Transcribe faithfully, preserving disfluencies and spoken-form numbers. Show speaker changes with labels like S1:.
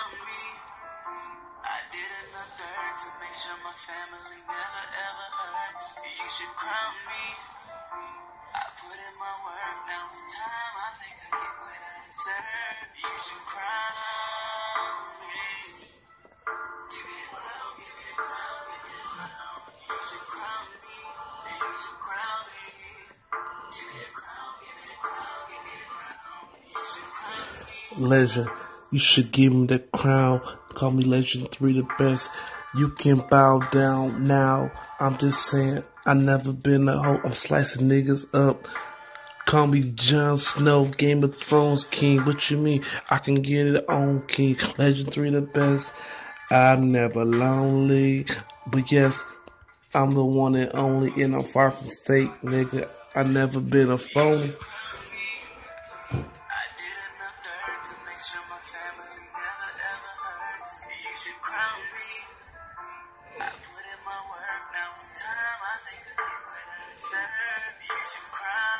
S1: crown me. I did enough dirt to make sure my family never ever hurts. You should crown me. I put in my work, now it's time. I think I get what I deserve. You should crown me. Give me the crown, give me the crown, give me the crown. You should crown me, and you should crown me. Give me the crown, give me the crown, give me the crown. You should crown me. Legend, you should give me the crown. Call me Legend three, the best. You can bow down now. I'm just saying, I never been a hoe. I'm slicing niggas up. Call me Jon Snow, Game of Thrones king. What you mean? I can get it on, king. Legend three, the best. I'm never lonely. But yes, I'm the one and only, and I'm far from fake, nigga. I never been a phony. I put in my work, now it's time. I think I get what I deserve. You should cry.